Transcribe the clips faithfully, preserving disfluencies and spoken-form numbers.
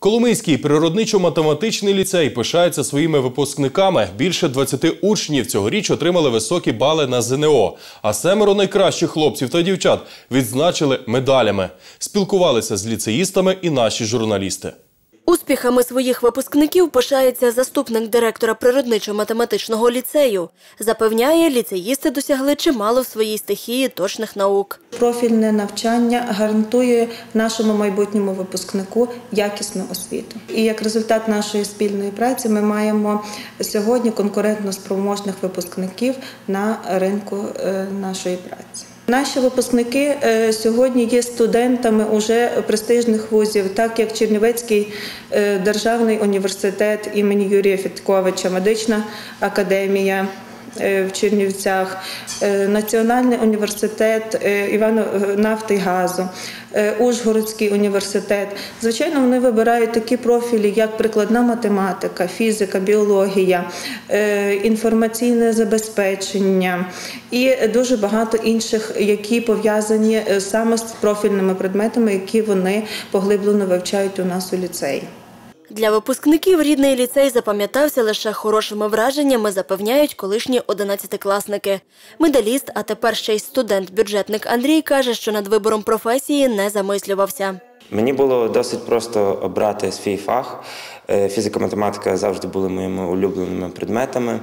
Коломийський природничо-математичний ліцей пишається своїми випускниками. Більше двадцяти учнів цьогоріч отримали високі бали на зе ен о, а семеро найкращих хлопців та дівчат відзначили медалями. Спілкувалися з ліцеїстами і наші журналісти. Успіхами своїх випускників пишається заступник директора природничо-математичного ліцею. Запевняє, ліцеїсти досягли чимало в своїй стихії точних наук. Профільне навчання гарантує нашому майбутньому випускнику якісну освіту. І як результат нашої спільної праці ми маємо сьогодні конкурентно спроможних випускників на ринку нашої праці. Наші випускники сьогодні є студентами уже престижних вузів, так як Чернівецький державний університет імені Юрія Федьковича, медична академія в Чернівцях, Національний університет нафти і газу, Ужгородський університет. Звичайно, вони вибирають такі профілі, як прикладна математика, фізика, біологія, інформаційне забезпечення і дуже багато інших, які пов'язані саме з профільними предметами, які вони поглиблено вивчають у нас у ліцеї. Для випускників рідний ліцей запам'ятався лише хорошими враженнями, запевняють колишні одинадцятикласники. Медаліст, а тепер ще й студент-бюджетник Андрій каже, що над вибором професії не замислювався. Мені було досить просто обрати свій фах. Фізика-математика завжди були моїми улюбленими предметами.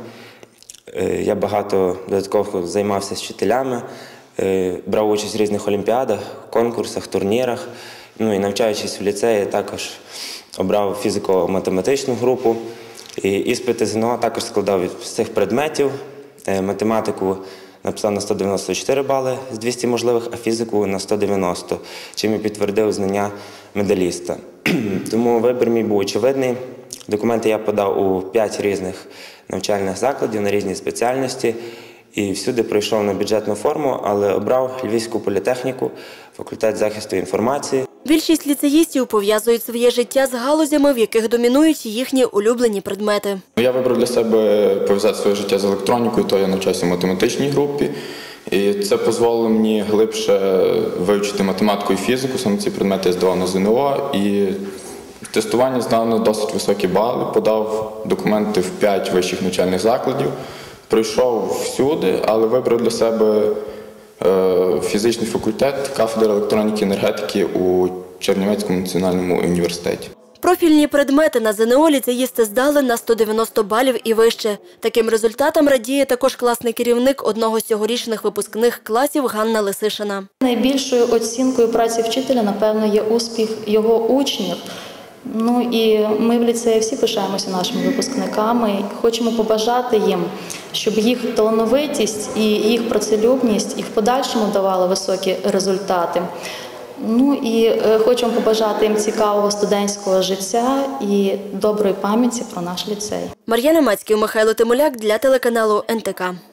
Я багато додатково займався з вчителями, брав участь в різних олімпіадах, конкурсах, турнірах. Ну і навчаючись в ліцеї, також обрав фізико-математичну групу. І іспити зе ен о також складав з цих предметів. Математику написав на сто дев'яносто чотири бали з двохсот можливих, а фізику на сто дев'яносто, чим і підтвердив знання медаліста. Тому вибір мій був очевидний. Документи я подав у п'ять різних навчальних закладів на різні спеціальності. І всюди пройшов на бюджетну форму, але обрав Львівську політехніку, факультет захисту інформації. Більшість ліцеїстів пов'язують своє життя з галузями, в яких домінують їхні улюблені предмети. Я вибрав для себе пов'язати своє життя з електронікою, то я навчаюся в математичній групі. І це дозволило мені глибше вивчити математику і фізику, саме ці предмети я здавав на зе ен о. І тестування здав на досить високі бали, подав документи в п'ять вищих навчальних закладів. Пройшов всюди, але вибрав для себе фізичний факультет, кафедра електроніки і енергетики у Чернівецькому національному університеті. Профільні предмети на зе ен о ліцеїсти здали на сто дев'яносто балів і вище. Таким результатам радіє також класний керівник одного з цьогорічних випускних класів Ганна Лисишина. Найбільшою оцінкою праці вчителя, напевно, є успіх його учнів. Ну і ми в ліцеї всі пишаємося нашими випускниками, хочемо побажати їм, щоб їх талановитість і їх працелюбність і в подальшому давали високі результати. Ну і хочемо побажати їм цікавого студентського життя і доброї пам'яті про наш ліцей. Мар'яна Мацьків, Михайло Тимуляк для телеканалу ен те ка.